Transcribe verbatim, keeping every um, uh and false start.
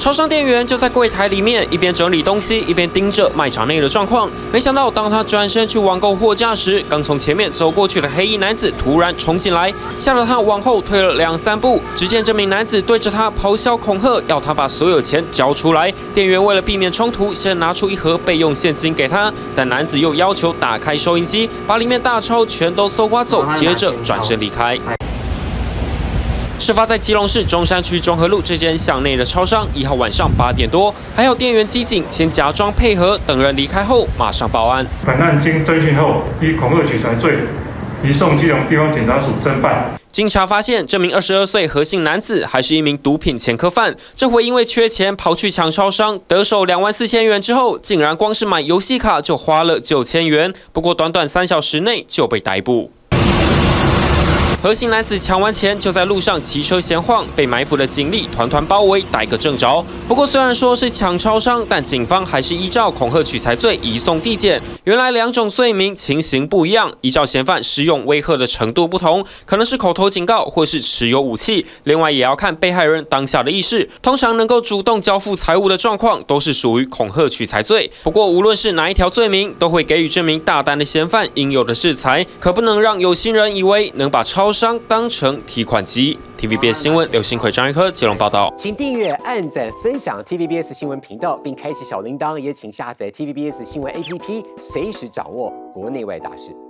超商店员就在柜台里面一边整理东西，一边盯着卖场内的状况。没想到，当他转身去网购货架时，刚从前面走过去的黑衣男子突然冲进来，吓得他往后退了两三步。只见这名男子对着他咆哮恐吓，要他把所有钱交出来。店员为了避免冲突，先拿出一盒备用现金给他，但男子又要求打开收银机，把里面大钞全都搜刮走，接着转身离开。 事发在基隆市中山区中和路这间巷内的超商，一号晚上八点多，还有店员机警先假装配合，等人离开后马上报案。 本案经侦讯后，依恐吓取财罪，移送基隆地方检察署侦办。 经查发现，这名二十二岁何姓男子还是一名毒品前科犯，这回因为缺钱跑去抢超商，得手两万四千元之后，竟然光是买游戏卡就花了九千元。不过短短三小时内就被逮捕。 何姓男子抢完钱就在路上骑车闲晃，被埋伏的警力团团包围，逮个正着。不过虽然说是抢超商，但警方还是依照恐吓取财罪移送地检。原来两种罪名情形不一样，依照嫌犯施用威吓的程度不同，可能是口头警告或是持有武器。另外也要看被害人当下的意识。通常能够主动交付财物的状况，都是属于恐吓取财罪。不过无论是哪一条罪名，都会给予这名大胆的嫌犯应有的制裁，可不能让有心人以为能把超 商当成提款机。T V B S 新闻刘新奎、张玉科接龙报道。 请订阅、按赞、分享 T V B S 新闻频道，并开启小铃铛，也请下载 T V B S 新闻 A P P， 随时掌握国内外大事。